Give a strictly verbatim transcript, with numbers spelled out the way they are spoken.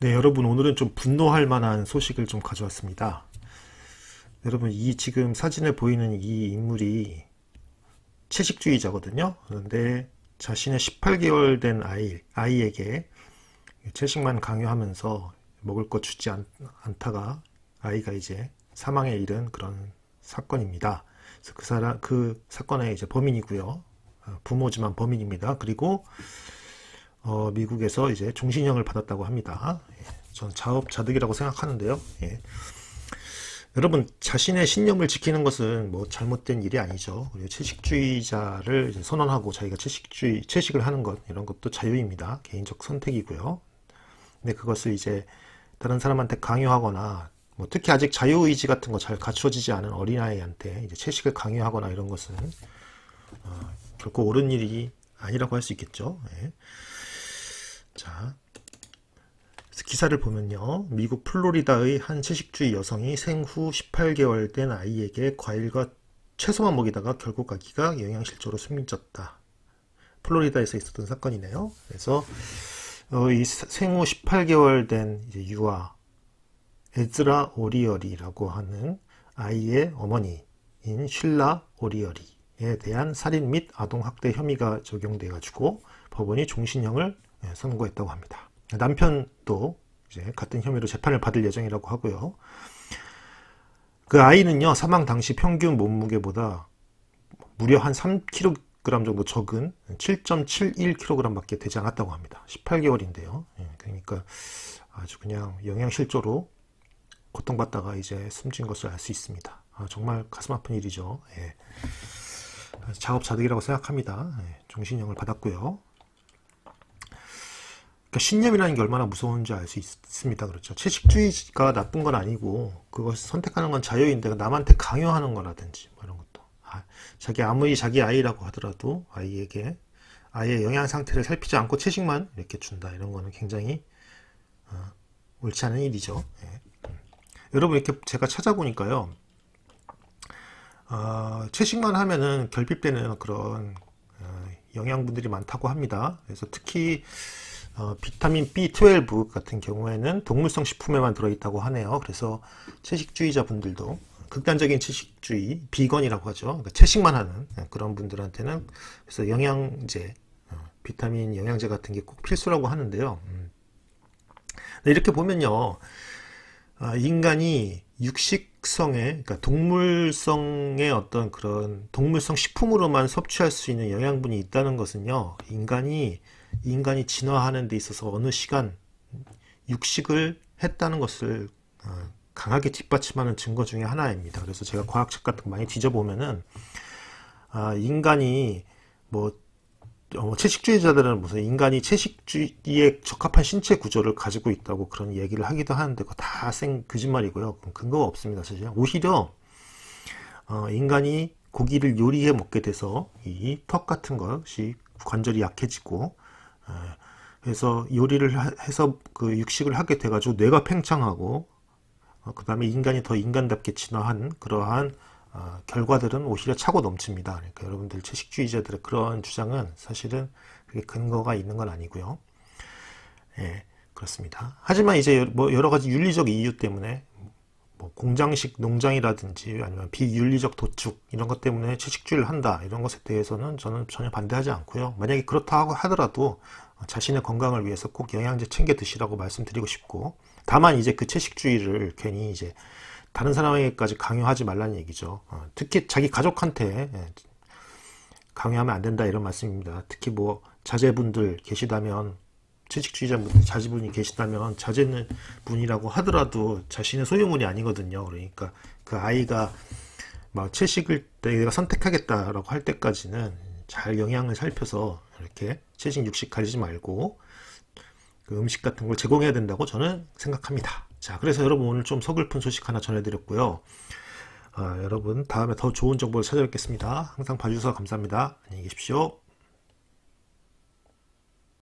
네, 여러분 오늘은 좀 분노할 만한 소식을 좀 가져왔습니다. 여러분 이 지금 사진에 보이는 이 인물이 채식주의자거든요. 그런데 자신의 십팔 개월 된 아이, 아이에게 채식만 강요하면서 먹을 거 주지 않, 않다가 아이가 이제 사망에 이른 그런 사건입니다. 그래서 그 사람, 그 사건의 이제 범인이고요. 부모지만 범인입니다. 그리고 어, 미국에서 이제 종신형을 받았다고 합니다. 예, 저는 자업자득이라고 생각하는데요. 예. 여러분 자신의 신념을 지키는 것은 뭐 잘못된 일이 아니죠. 그리고 채식주의자를 이제 선언하고 자기가 채식주의 채식을 하는 것 이런 것도 자유입니다. 개인적 선택이고요. 근데 그것을 이제 다른 사람한테 강요하거나 뭐 특히 아직 자유의지 같은 거 잘 갖추어지지 않은 어린아이한테 이제 채식을 강요하거나 이런 것은 어, 결코 옳은 일이 아니라고 할 수 있겠죠. 예. 자, 기사를 보면요. 미국 플로리다의 한 채식주의 여성이 생후 십팔 개월 된 아이에게 과일과 채소만 먹이다가 결국 아기가 영양실조로 숨졌다. 플로리다에서 있었던 사건이네요. 그래서 어, 이 생후 십팔 개월 된 이제 유아 에즈라 오리어리라고 하는 아이의 어머니인 쉴라 오리어리에 대한 살인 및 아동학대 혐의가 적용돼 가지고 법원이 종신형을 선고했다고 합니다. 남편도 이제 같은 혐의로 재판을 받을 예정이라고 하고요. 그 아이는요, 사망 당시 평균 몸무게보다 무려 한 삼 킬로그램 정도 적은 칠 점 칠일 킬로그램 밖에 되지 않았다고 합니다. 십팔 개월인데요. 그러니까 아주 그냥 영양실조로 고통받다가 이제 숨진 것을 알 수 있습니다. 아, 정말 가슴 아픈 일이죠. 예. 자업자득이라고 생각합니다. 예, 종신형을 받았고요. 그러니까 신념이라는 게 얼마나 무서운지 알 수 있습니다. 그렇죠. 채식주의가 나쁜 건 아니고 그것을 선택하는 건 자유인데 남한테 강요하는 거라든지 뭐 이런 것도 아, 자기 아무리 자기 아이라고 하더라도 아이에게 아이의 영양 상태를 살피지 않고 채식만 이렇게 준다 이런 거는 굉장히 어, 옳지 않은 일이죠. 예. 여러분 이렇게 제가 찾아보니까요, 어, 채식만 하면은 결핍되는 그런 어, 영양분들이 많다고 합니다. 그래서 특히 어, 비타민 비 십이 같은 경우에는 동물성 식품에만 들어있다고 하네요. 그래서 채식주의자 분들도 극단적인 채식주의, 비건이라고 하죠. 그러니까 채식만 하는 그런 분들한테는 그래서 영양제, 어, 비타민 영양제 같은 게 꼭 필수라고 하는데요. 음. 이렇게 보면요, 아, 인간이 육식성의, 그러니까 동물성의 어떤 그런 동물성 식품으로만 섭취할 수 있는 영양분이 있다는 것은요, 인간이 인간이 진화하는 데 있어서 어느 시간 육식을 했다는 것을 어, 강하게 뒷받침하는 증거 중에 하나입니다. 그래서 제가 과학책 같은 거 많이 뒤져보면은 아, 인간이 뭐 어, 채식주의자들은 무슨 인간이 채식주의에 적합한 신체 구조를 가지고 있다고 그런 얘기를 하기도 하는데 그거 다 생 거짓말이고요. 근거가 없습니다. 사실 오히려 어, 인간이 고기를 요리해 먹게 돼서 이 턱 같은 것이 관절이 약해지고 어, 그래서 요리를 하, 해서 그 육식을 하게 돼가지고 뇌가 팽창하고 어, 그 다음에 인간이 더 인간답게 진화한 그러한 어, 결과들은 오히려 차고 넘칩니다. 그러니까 여러분들 채식주의자들의 그런 주장은 사실은 그게 근거가 있는 건 아니고요. 예, 그렇습니다. 하지만 이제 뭐 여러 가지 윤리적 이유 때문에 뭐 공장식 농장이라든지 아니면 비윤리적 도축 이런 것 때문에 채식주의를 한다 이런 것에 대해서는 저는 전혀 반대하지 않고요. 만약에 그렇다고 하더라도 자신의 건강을 위해서 꼭 영양제 챙겨 드시라고 말씀드리고 싶고, 다만 이제 그 채식주의를 괜히 이제 다른 사람에게까지 강요하지 말라는 얘기죠. 어, 특히 자기 가족한테 예, 강요하면 안 된다 이런 말씀입니다. 특히 뭐 자제분들 계시다면, 채식주의자분들 자제분이 계시다면 자제는 분이라고 하더라도 자신의 소유물이 아니거든요. 그러니까 그 아이가 막 채식을 내가 선택하겠다라고 할 때까지는 잘 영양을 살펴서 이렇게 채식 육식 가리지 말고 그 음식 같은 걸 제공해야 된다고 저는 생각합니다. 자, 그래서 여러분 오늘 좀 서글픈 소식 하나 전해드렸고요. 아, 여러분 다음에 더 좋은 정보를 찾아뵙겠습니다. 항상 봐주셔서 감사합니다. 안녕히 계십시오.